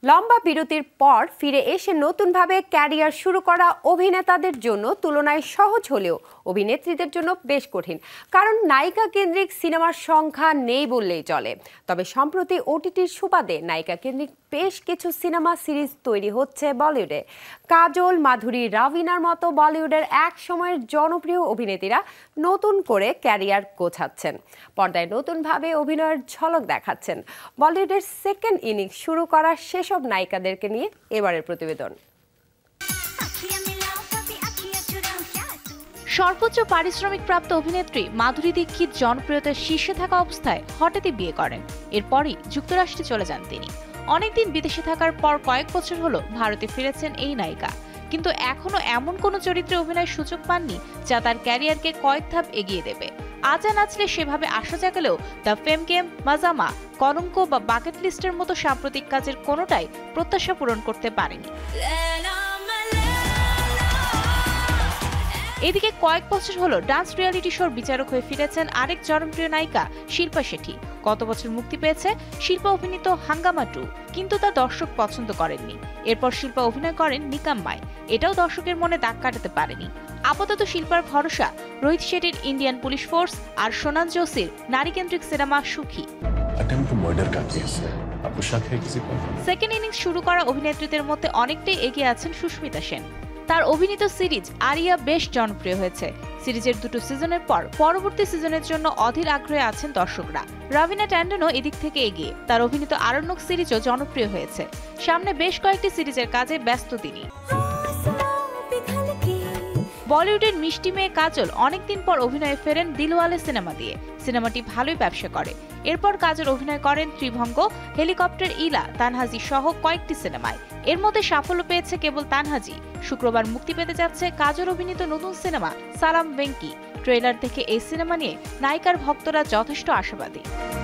লম্বা বিরতির পর ফিরে এসে নতুনভাবে ক্যারিয়ার শুরু করা অভিনেতাদের জন্য তুলনায় সহজ হলেও অভিনেত্রীদের জন্য বেশ কঠিন, কারণ নায়িকা কেন্দ্রিক সিনেমার সংখ্যা নেই বললেই চলে। তবে সম্প্রতি ওটিটির সুবাদে নায়িকা কেন্দ্রিক বেশ কিছু সিনেমা সিরিজ তৈরি হচ্ছে বলিউডে। কাজল, মাধুরী, রাভিনার মতো বলিউডের এক সময়ের জনপ্রিয় অভিনেত্রীরা নতুন করে ক্যারিয়ার গোছাচ্ছেন, পর্দায় নতুনভাবে অভিনয়ের ঝলক দেখাচ্ছেন। বলিউডের সেকেন্ড ইনিংস শুরু করা সেসব নায়িকাদেরকে নিয়ে এবারের প্রতিবেদন। সর্বোচ্চ পারিশ্রমিক প্রাপ্ত অভিনেত্রী মাধুরী দীক্ষিত জনপ্রিয়তার শীর্ষে থাকা অবস্থায় হঠাৎই বিয়ে করেন। এরপরই যুক্তরাষ্ট্রে চলে যান তিনি। অনেকদিন বিদেশে থাকার পর কয়েক বছর হলো ভারতে ফিরেছেন এই নায়িকা, কিন্তু এখনো এমন কোনো চরিত্রে অভিনয়ের সুযোগ পাননি যা তার ক্যারিয়ারকে কয়েক ধাপ এগিয়ে দেবে। আজা নাচলে সেভাবে আশা জাগালেও দ্য ফেম গেম, মাজামা, কলঙ্ক বা বাকেট লিস্টের মতো সাম্প্রতিক কাজের কোনোটাই প্রত্যাশা পূরণ করতে পারেনি। এদিকে কয়েক বছর হলো ডান্স রিয়েলিটি শোর বিচারক হয়ে ফিরেছেন আরেক জনপ্রিয় নায়িকা শিল্পা শেঠি। গত বছর মুক্তি পেয়েছে শিল্পা অভিনীত হাঙ্গামা 2, কিন্তু তা দর্শক পছন্দ করেননি। এরপর শিল্পা অভিনয় করেন নিকাম্মায়, এটাও দর্শকের মনে দাগ কাটাতে পারেনি। আপাতত শিল্পার ভরসা রোহিত শেঠির ইন্ডিয়ান পুলিশ ফোর্স আর সোনান জোশির নারীকেন্দ্রিক সিনেমা সুখী। সেকেন্ড ইনিংস শুরু করা অভিনেত্রীদের মধ্যে অনেকটাই এগিয়ে আছেন সুস্মিতা সেন। তার অভিনীত সিরিজ আরিয়া বেশ জনপ্রিয় হয়েছে। সিরিজের 2টো সিজনের পর পরবর্তী সিজনের জন্য অধীর আগ্রহে আছেন দর্শকরা। রাভিনা ট্যান্ডনও এদিক থেকে এগিয়ে, তার অভিনীত আরণ্যক সিরিজও জনপ্রিয় হয়েছে। সামনে বেশ কয়েকটি সিরিজের কাজে ব্যস্ত তিনি। বলিউডের মিষ্টি মেয়ে কাজল অনেকদিন পর অভিনয়ে ফেরেন দিলওয়ালে সিনেমা দিয়ে। সিনেমাটি ভালোই ব্যবসা করে। এরপর কাজল অভিনয় করেন ত্রিভঙ্গ, হেলিকপ্টার ইলা, তানহাজি সহ কয়েকটি সিনেমায়। এর মধ্যে সাফল্য পেয়েছে কেবল তানহাজি। শুক্রবার মুক্তি পেতে যাচ্ছে কাজল অভিনীত নতুন সিনেমা সালাম ভেঙ্কি। ট্রেলার দেখে এই সিনেমা নিয়ে নায়িকার ভক্তরা যথেষ্ট আশাবাদী।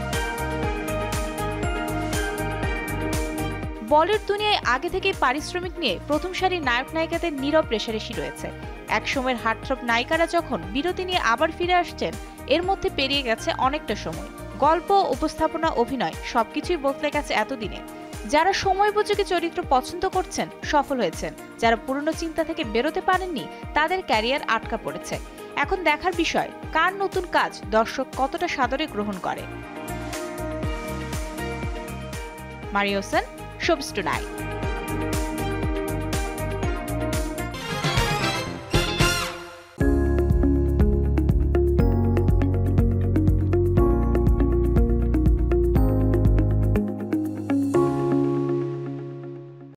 বলিউড দুনিয়ায় আগে থেকেই পারিশ্রমিক নিয়ে প্রথম সারির নায়ক নায়িকাদের নীরব রেশারেশি রয়েছে। একসময়ের হার্টথ্রব নায়িকারা যখন বিরতি নিয়ে আবার ফিরে আসছেন, এর মধ্যে পেরিয়ে গেছে অনেকটা সময়। গল্প, উপস্থাপনা, অভিনয় সবকিছুই বদলে গেছে এতদিনে। যারা সময় উপযোগী চরিত্র পছন্দ করছেন সফল হয়েছেন, যারা পুরনো চিন্তা থেকে বেরোতে পারেননি তাদের ক্যারিয়ার আটকা পড়েছে। এখন দেখার বিষয় কার নতুন কাজ দর্শক কতটা সাদরে গ্রহণ করে। মারিওসন, শোবিজ টুনাইট।